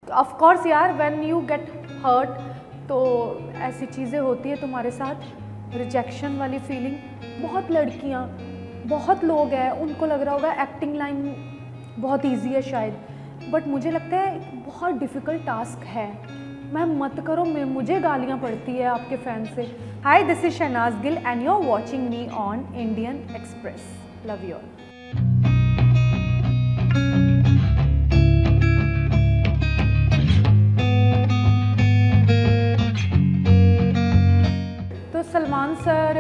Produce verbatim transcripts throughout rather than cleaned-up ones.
Of course यार, when you get hurt तो ऐसी चीज़ें होती है तुम्हारे साथ, रिजेक्शन वाली फीलिंग। बहुत लड़कियां, बहुत लोग हैं उनको लग रहा होगा एक्टिंग लाइन बहुत इजी है शायद, बट मुझे लगता है बहुत डिफ़िकल्ट टास्क है। मैम मत करो, मैं मुझे गालियाँ पड़ती है आपके फैन से। Hi, this is Shehnaaz Gill and you are watching me on Indian Express. Love you all. तो सलमान सर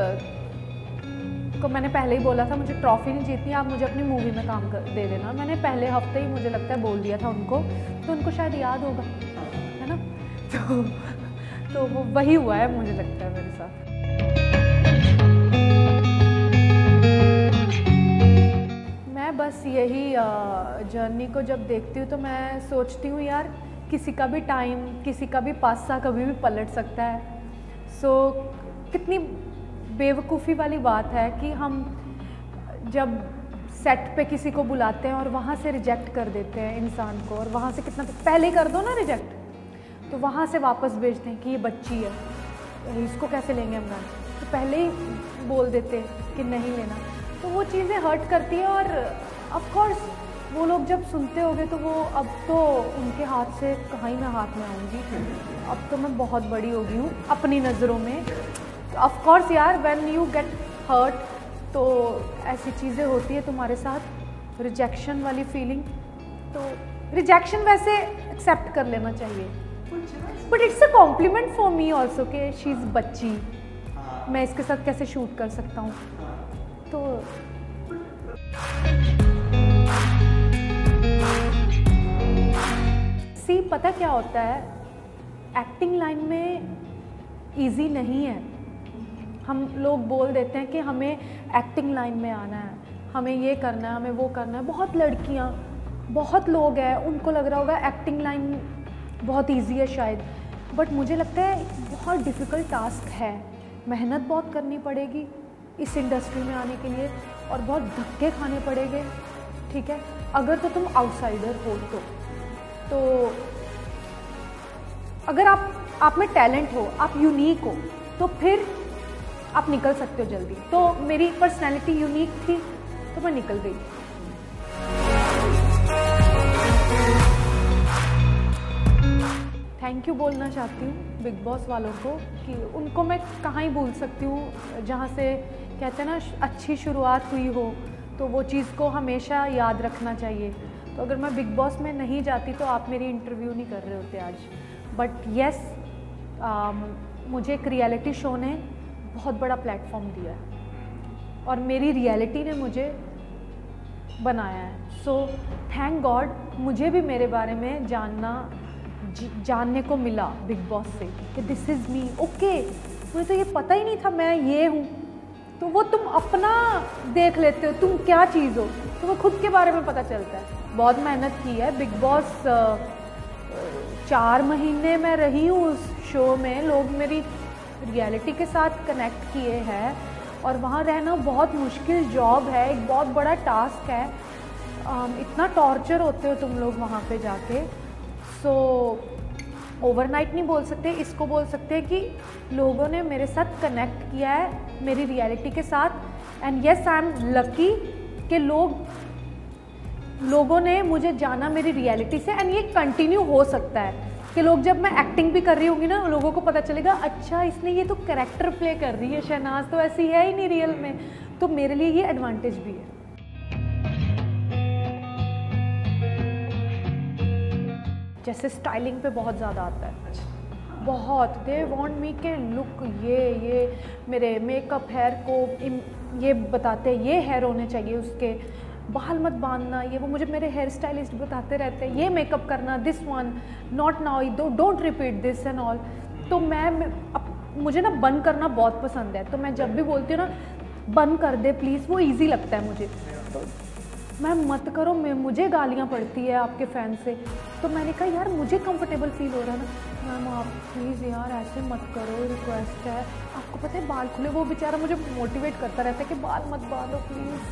को मैंने पहले ही बोला था मुझे ट्रॉफी नहीं जीतनी, आप मुझे अपनी मूवी में काम कर दे देना। मैंने पहले हफ्ते ही मुझे लगता है बोल दिया था उनको, तो उनको शायद याद होगा, है ना। तो तो वो वही हुआ है मुझे लगता है मेरे साथ। मैं बस यही जर्नी को जब देखती हूँ तो मैं सोचती हूँ यार, किसी का भी टाइम, किसी का भी पासा कभी भी पलट सकता है। सो so, कितनी बेवकूफ़ी वाली बात है कि हम जब सेट पे किसी को बुलाते हैं और वहाँ से रिजेक्ट कर देते हैं इंसान को, और वहाँ से कितना पहले ही कर दो ना रिजेक्ट, तो वहाँ से वापस भेजते हैं कि ये बच्ची है, इसको कैसे लेंगे हम गाना, तो पहले ही बोल देते हैं कि नहीं लेना। तो वो चीज़ें हर्ट करती है, और ऑफ कोर्स वो लोग जब सुनते होंगे तो वो अब तो उनके हाथ से कहाँ ही मैं हाथ में आऊँगी, अब तो मैं बहुत बड़ी हो गई हूँ अपनी नज़रों में। ऑफ कोर्स यार, व्हेन यू गेट हर्ट तो ऐसी चीज़ें होती है तुम्हारे साथ, रिजेक्शन वाली फीलिंग। तो रिजेक्शन वैसे एक्सेप्ट कर लेना चाहिए, but it's a compliment for me also कि शी इज़ बच्ची, मैं इसके साथ कैसे शूट कर सकता हूँ। तो सी पता क्या होता है, एक्टिंग लाइन में इजी नहीं है। हम लोग बोल देते हैं कि हमें एक्टिंग लाइन में आना है, हमें ये करना है, हमें वो करना है। बहुत लड़कियां, बहुत लोग हैं उनको लग रहा होगा एक्टिंग लाइन बहुत इजी है शायद, बट मुझे लगता है बहुत डिफ़िकल्ट टास्क है। मेहनत बहुत करनी पड़ेगी इस इंडस्ट्री में आने के लिए, और बहुत धक्के खाने पड़ेंगे, ठीक है। अगर तो तुम आउटसाइडर हो तो तो अगर आप आप में टैलेंट हो, आप यूनिक हो, तो फिर आप निकल सकते हो जल्दी। तो मेरी पर्सनैलिटी यूनिक थी तो मैं निकल गई। थैंक यू बोलना चाहती हूँ बिग बॉस वालों को कि उनको मैं कहाँ ही भूल सकती हूँ, जहाँ से कहते हैं ना अच्छी शुरुआत हुई हो तो वो चीज़ को हमेशा याद रखना चाहिए। तो अगर मैं बिग बॉस में नहीं जाती तो आप मेरी इंटरव्यू नहीं कर रहे होते आज। बट येस, मुझे एक रियलिटी शो ने बहुत बड़ा प्लेटफॉर्म दिया है और मेरी रियलिटी ने मुझे बनाया है। सो थैंक गॉड, मुझे भी मेरे बारे में जानना जानने को मिला बिग बॉस से कि दिस इज़ मी। ओके, मुझे तो ये पता ही नहीं था मैं ये हूँ। तो वो तुम अपना देख लेते हो तुम क्या चीज़ हो, तुम्हें खुद के बारे में पता चलता है। बहुत मेहनत की है बिग बॉस, चार महीने मैं रही हूँ उस शो में, लोग मेरी रियलिटी के साथ कनेक्ट किए हैं, और वहाँ रहना बहुत मुश्किल जॉब है, एक बहुत बड़ा टास्क है। um, इतना टॉर्चर होते हो तुम लोग वहाँ पे जाके। सो ओवरनाइट नहीं बोल सकते, इसको बोल सकते हैं कि लोगों ने मेरे साथ कनेक्ट किया है मेरी रियलिटी के साथ। And yes, I am lucky कि लोग लोगों ने मुझे जाना मेरी रियलिटी से, एंड ये कंटिन्यू हो सकता है कि लोग, जब मैं एक्टिंग भी कर रही होंगी ना, लोगों को पता चलेगा अच्छा इसने ये तो कैरेक्टर प्ले कर रही है, शहनाज तो ऐसी है ही नहीं रियल में। तो मेरे लिए ये एडवांटेज भी है। जैसे स्टाइलिंग पे बहुत ज़्यादा आता है, बहुत। दे वांट मी के लुक, ये ये मेरे मेकअप, हेयर को ये बताते हैं ये हेयर होने चाहिए उसके, बाल मत बांधना, ये वो मुझे मेरे हेयर स्टाइलिस्ट बताते रहते हैं, ये मेकअप करना, this one not now, don't repeat this and all. तो मैं अब मुझे ना बंद करना बहुत पसंद है, तो मैं जब भी बोलती हूँ ना बंद कर दे प्लीज़, वो इजी लगता है मुझे। तो मैम मत करो, मैं मुझे गालियाँ पड़ती है आपके फ़ैन से। तो मैंने कहा यार मुझे कंफर्टेबल फील हो रहा है ना, मैम आप प्लीज़ यार ऐसे मत करो, रिक्वेस्ट है। आपको पता है बाल खुले, वो बेचारा मुझे मोटिवेट करता रहता है कि बाल मत बांधो प्लीज़।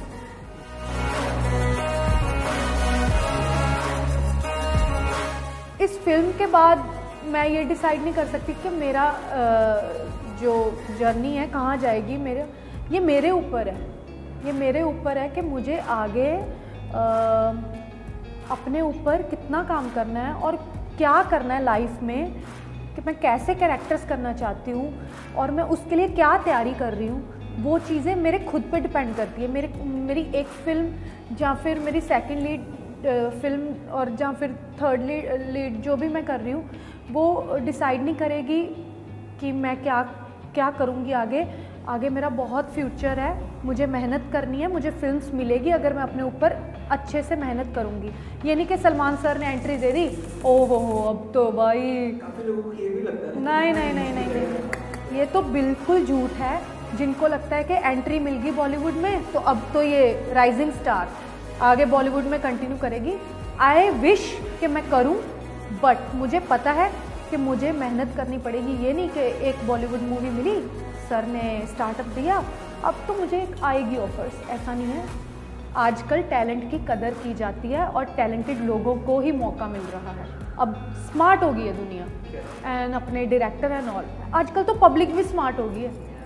इस फिल्म के बाद मैं ये डिसाइड नहीं कर सकती कि मेरा जो जर्नी है कहाँ जाएगी। मेरे ये मेरे ऊपर है, ये मेरे ऊपर है कि मुझे आगे आ, अपने ऊपर कितना काम करना है और क्या करना है लाइफ में, कि मैं कैसे कैरेक्टर्स करना चाहती हूँ और मैं उसके लिए क्या तैयारी कर रही हूँ। वो चीज़ें मेरे खुद पे डिपेंड करती है। मेरे मेरी एक फ़िल्म या फिर मेरी सेकंड लीड फिल्म और या फिर थर्ड लीड लीड जो भी मैं कर रही हूँ वो डिसाइड नहीं करेगी कि मैं क्या क्या करूँगी आगे। आगे मेरा बहुत फ्यूचर है, मुझे मेहनत करनी है, मुझे फिल्म्स मिलेगी अगर मैं अपने ऊपर अच्छे से मेहनत करूँगी। ये नहीं कि सलमान सर ने एंट्री दे दी, ओ हो हो अब तो भाई, काफी लोगों को ये भी लगता है। नहीं नहीं नहीं नहीं नहीं, ये तो बिल्कुल झूठ है। जिनको लगता है कि एंट्री मिल गई बॉलीवुड में तो अब तो ये राइजिंग स्टार आगे बॉलीवुड में कंटिन्यू करेगी। आई विश कि मैं करूं, बट मुझे पता है कि मुझे मेहनत करनी पड़ेगी। ये नहीं कि एक बॉलीवुड मूवी मिली, सर ने स्टार्टअप दिया, अब तो मुझे एक आएगी ऑफर्स, ऐसा नहीं है। आजकल टैलेंट की कदर की जाती है और टैलेंटेड लोगों को ही मौका मिल रहा है। अब स्मार्ट हो गई है दुनिया एंड अपने डायरेक्टर एंड ऑल, आजकल तो पब्लिक भी स्मार्ट हो गई है।